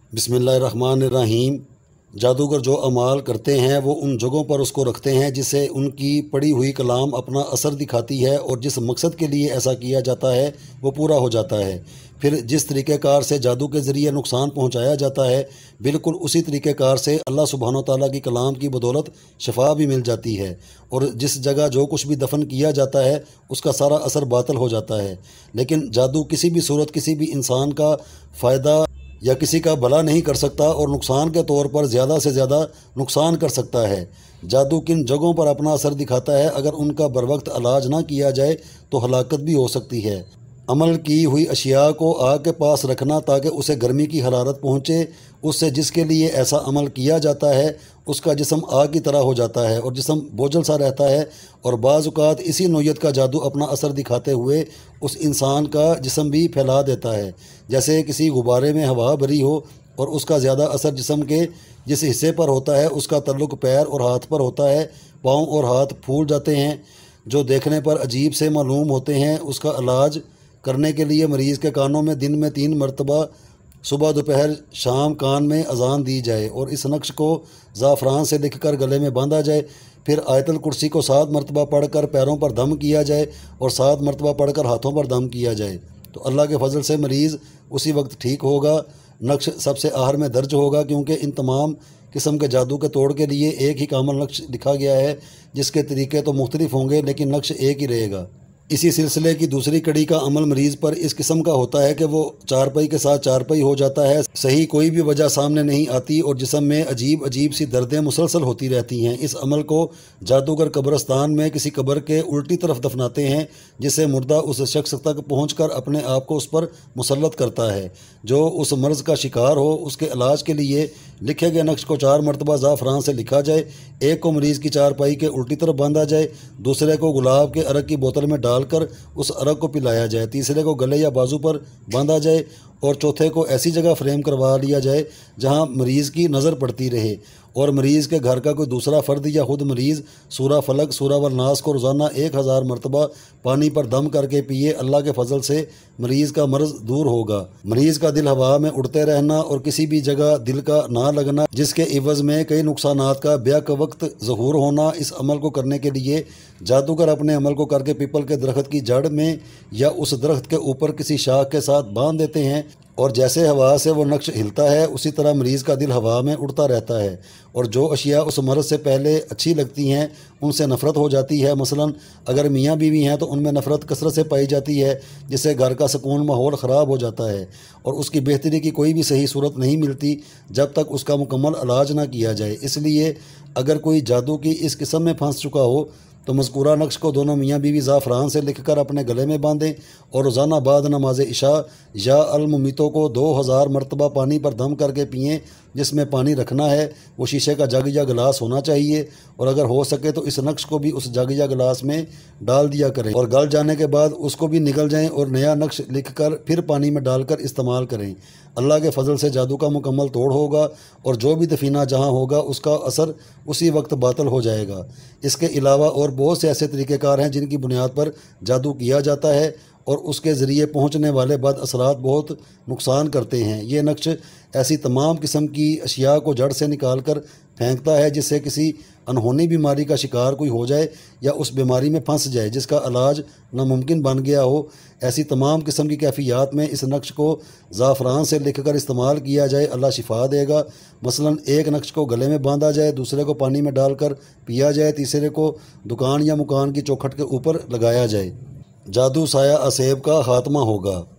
बिस्मिल्लाहिर्रहमानिर्रहीम। जादूगर जो अमाल करते हैं वो उन जगहों पर उसको रखते हैं जिससे उनकी पढ़ी हुई कलाम अपना असर दिखाती है और जिस मकसद के लिए ऐसा किया जाता है वो पूरा हो जाता है। फिर जिस तरीक़ेकार से जादू के ज़रिए नुकसान पहुंचाया जाता है, बिल्कुल उसी तरीक़ेकार से अल्लाह सुब्हानो तआला की कलाम की बदौलत शफा भी मिल जाती है और जिस जगह जो कुछ भी दफन किया जाता है उसका सारा असर बातिल हो जाता है। लेकिन जादू किसी भी सूरत किसी भी इंसान का फ़ायदा या किसी का भला नहीं कर सकता और नुकसान के तौर पर ज़्यादा से ज़्यादा नुकसान कर सकता है। जादू किन जगहों पर अपना असर दिखाता है, अगर उनका बरवक्त इलाज ना किया जाए तो हलाकत भी हो सकती है। अमल की हुई अशिया को आग के पास रखना ताकि उसे गर्मी की हरारत पहुँचे, उससे जिसके लिए ऐसा अमल किया जाता है उसका जिस्म आग की तरह हो जाता है और जिस्म बोझल सा रहता है और बाज़ औक़ात इसी नौयत का जादू अपना असर दिखाते हुए उस इंसान का जिस्म भी फैला देता है। जैसे किसी गुब्बारे में हवा भरी हो और उसका ज़्यादा असर जिस्म के जिस हिस्से पर होता है उसका तल्लुक़ पैर और हाथ पर होता है। पाँव और हाथ फूल जाते हैं जो देखने पर अजीब से मालूम होते हैं। उसका इलाज करने के लिए मरीज़ के कानों में दिन में 3 मरतबा सुबह दोपहर शाम कान में अजान दी जाए और इस नक्श को ज़ाफ़रान से लिखकर गले में बांधा जाए। फिर आयतल कुर्सी को 7 मरतबा पढ़कर पैरों पर दम किया जाए और 7 मरतबा पढ़कर हाथों पर दम किया जाए तो अल्लाह के फजल से मरीज़ उसी वक्त ठीक होगा। नक्श सबसे आहर में दर्ज होगा क्योंकि इन तमाम किस्म के जादू के तोड़ के लिए एक ही कामल नक्श लिखा गया है, जिसके तरीक़े तो मुख्तलिफ होंगे लेकिन नक्श एक ही रहेगा। इसी सिलसिले की दूसरी कड़ी का अमल मरीज़ पर इस किस्म का होता है कि वो चारपाई के साथ चारपाई हो जाता है, सही कोई भी वजह सामने नहीं आती और जिस्म में अजीब अजीब सी दर्दें मुसलसल होती रहती हैं। इस अमल को जादूगर कब्रिस्तान में किसी कब्र के उल्टी तरफ दफनाते हैं, जिससे मुर्दा उस शख्स तक पहुंचकर अपने आप को उस पर मुसल्लत करता है जो उस मर्ज़ का शिकार हो। उसके इलाज के लिए लिखे गए नक्श को 4 मरतबा ज़ाफ़रान से लिखा जाए। एक को मरीज़ की चारपाई के उल्टी तरफ बांधा जाए, दूसरे को गुलाब के अरक की बोतल में डालकर उस अरक को पिलाया जाए, तीसरे को गले या बाजू पर बांधा जाए और चौथे को ऐसी जगह फ्रेम करवा लिया जाए जहां मरीज़ की नज़र पड़ती रहे और मरीज़ के घर का कोई दूसरा फ़र्द या खुद मरीज़ सूरा फलक सूरा वल नास को रोज़ाना 1000 मरतबा पानी पर दम करके पिए। अल्लाह के फजल से मरीज़ का मर्ज़ दूर होगा। मरीज़ का दिल हवा में उड़ते रहना और किसी भी जगह दिल का ना लगना, जिसके इवज़ में कई नुकसानात का बेक वक्त ज़हूर होना। इस अमल को करने के लिए जादूगर अपने अमल को करके पीपल के दरख्त की जड़ में या उस दरख्त के ऊपर किसी शाख के साथ बांध देते हैं और जैसे हवा से वो नक्श हिलता है उसी तरह मरीज़ का दिल हवा में उड़ता रहता है और जो अशिया उस मर्ज़ से पहले अच्छी लगती हैं उनसे नफ़रत हो जाती है। मसलन अगर मियाँ बीवी हैं तो उनमें नफ़रत कसरत से पाई जाती है, जिससे घर का सुकून माहौल ख़राब हो जाता है और उसकी बेहतरी की कोई भी सही सूरत नहीं मिलती जब तक उसका मुकम्मल इलाज ना किया जाए। इसलिए अगर कोई जादू की इस किस्म में फंस चुका हो तो मज़कूरा नक्श को दोनों मियाँ बीवी ज़ाफ़रान से लिखकर अपने गले में बांधें और रोज़ाना बाद नमाज इशा या अलमुमितों को 2000 मरतबा पानी पर दम करके पिएँ। जिसमें पानी रखना है वो शीशे का जग या गिलास होना चाहिए और अगर हो सके तो इस नक्श को भी उस जग या गिलास में डाल दिया करें और गल जाने के बाद उसको भी निगल जाएं और नया नक्श लिखकर फिर पानी में डालकर इस्तेमाल करें। अल्लाह के फजल से जादू का मुकम्मल तोड़ होगा और जो भी दफीना जहाँ होगा उसका असर उसी वक्त बातिल हो जाएगा। इसके अलावा और बहुत से ऐसे तरीक़ेकार हैं जिनकी बुनियाद पर जादू किया जाता है और उसके ज़रिए पहुँचने वाले बद असरात बहुत नुकसान करते हैं। ये नक्श ऐसी तमाम किस्म की अशिया को जड़ से निकाल कर फेंकता है जिससे किसी अनहोनी बीमारी का शिकार कोई हो जाए या उस बीमारी में फंस जाए जिसका इलाज नामुमकिन बन गया हो। ऐसी तमाम किस्म की कैफियत में इस नक्श को ज़ाफ़रान से लिखकर इस्तेमाल किया जाए, अल्लाह शिफा देगा। मसलन एक नक्श को गले में बांधा जाए, दूसरे को पानी में डालकर पिया जाए, तीसरे को दुकान या मकान की चौखट के ऊपर लगाया जाए। जादू साया असेब का खात्मा होगा।